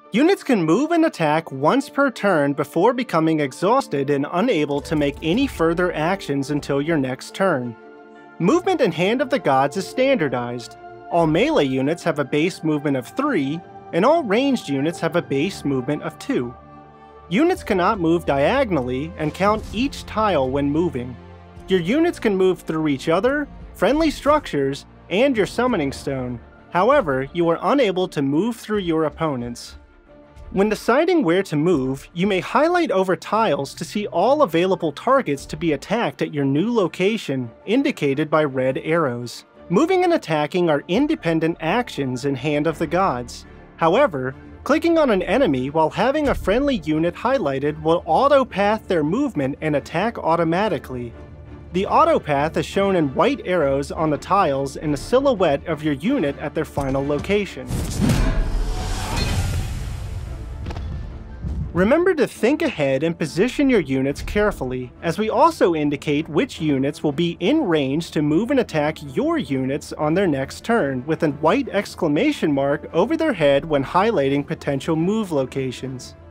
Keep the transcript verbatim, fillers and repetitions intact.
Units can move and attack once per turn before becoming exhausted and unable to make any further actions until your next turn. Movement in Hand of the Gods is standardized. All melee units have a base movement of three, and all ranged units have a base movement of two. Units cannot move diagonally and count each tile when moving. Your units can move through each other, friendly structures, and your summoning stone. However, you are unable to move through your opponents. When deciding where to move, you may highlight over tiles to see all available targets to be attacked at your new location, indicated by red arrows. Moving and attacking are independent actions in Hand of the Gods. However, clicking on an enemy while having a friendly unit highlighted will auto-path their movement and attack automatically. The auto-path is shown in white arrows on the tiles in a silhouette of your unit at their final location. Remember to think ahead and position your units carefully, as we also indicate which units will be in range to move and attack your units on their next turn, with a white exclamation mark over their head when highlighting potential move locations.